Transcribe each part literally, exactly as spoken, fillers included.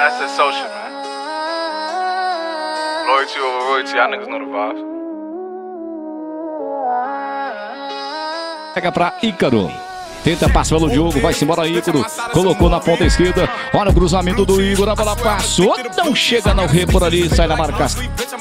that's the social, man. Loyalty over royalty, y'all niggas know the vibes. Pega pra Ícaro. Tenta passar pelo Diogo, vai-se embora Ícaro. Colocou na ponta esquerda. Olha o cruzamento do Igor, a bola passou. Não chega no rei por ali, sai na marcação.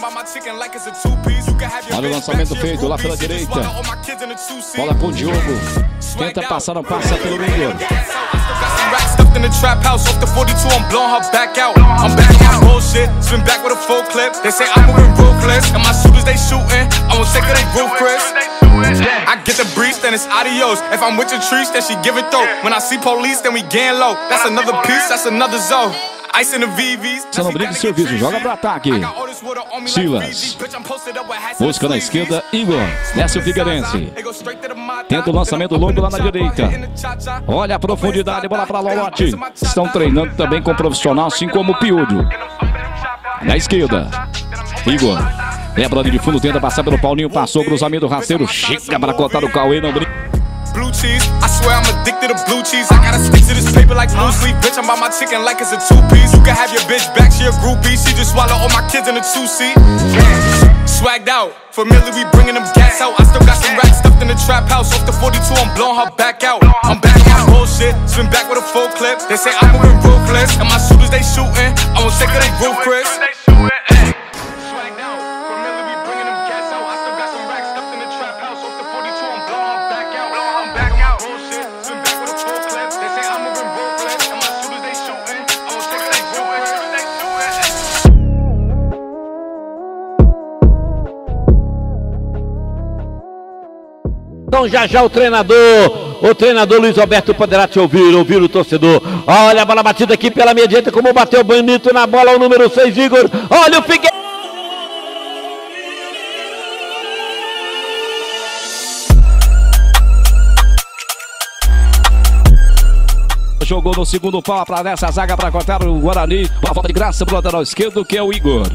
Olha o lançamento feito lá pela direita. Bola pro Diogo. Tenta passar, não passa pelo Igor. In the trap house off the forty-two, I'm blowing her back out. I'm back on my bullshit, spin back with a full clip. They say I'm moving ruthless, and my shooters they shooting. I won't take her, they roof, Chris. I get the breeze, then it's adios. If I'm with your trees, then she give it though. When I see police, then we gang low. That's another piece, that's another zone. Ice in the V Vs. Você não brinca de serviço, joga pro ataque. Silas. Busca na esquerda, Igor. Desce o Figueirense. Tenta o lançamento longo lá na direita. Olha a profundidade, bola para Lolote. Estão treinando também com profissional, assim como o Piúdio. Na esquerda, Igor. Lembra ali de fundo, tenta passar pelo Paulinho. Passou o cruzamento rasteiro. Chega para cortar o Cauê, não brinca. Blue cheese, I swear I'm addicted to blue cheese. I gotta stick to this paper like blue sleep. Bitch, I'm by my chicken like it's a two-piece. You can have your bitch back, she a groupie. She just swallow all my kids in a two-seat. Swagged out, familiar, we bringing them gas out. I still got some racks stuffed in the trap house. Off the forty-two, I'm blowing her back out. I'm back on my bullshit, spin back with a full clip. They say I'm moving ruthless, and my shooters they shooting. I won't take her, they roof, Chris. Então já já o treinador, o treinador Luiz Alberto poderá te ouvir, ouvir o torcedor. Olha a bola batida aqui pela meia direita, como bateu bonito na bola o número seis, Igor. Olha o Figueirense. Jogou no segundo pau para nessa zaga para cortar o Guarani. Uma volta de graça pro lateral esquerdo, que é o Igor.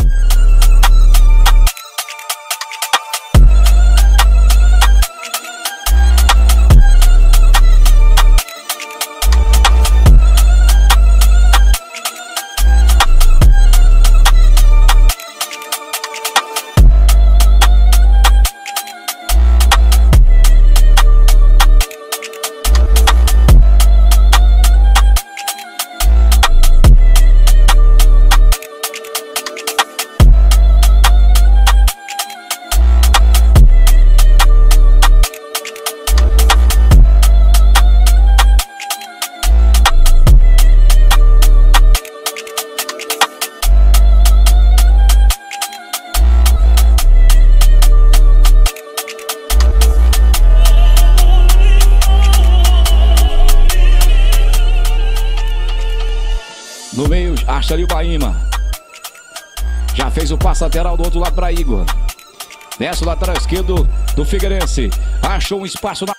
No meio, acha ali o Baíma. Já fez o passe lateral do outro lado para Igor. Desce o lateral esquerdo do Figueirense. Achou um espaço na...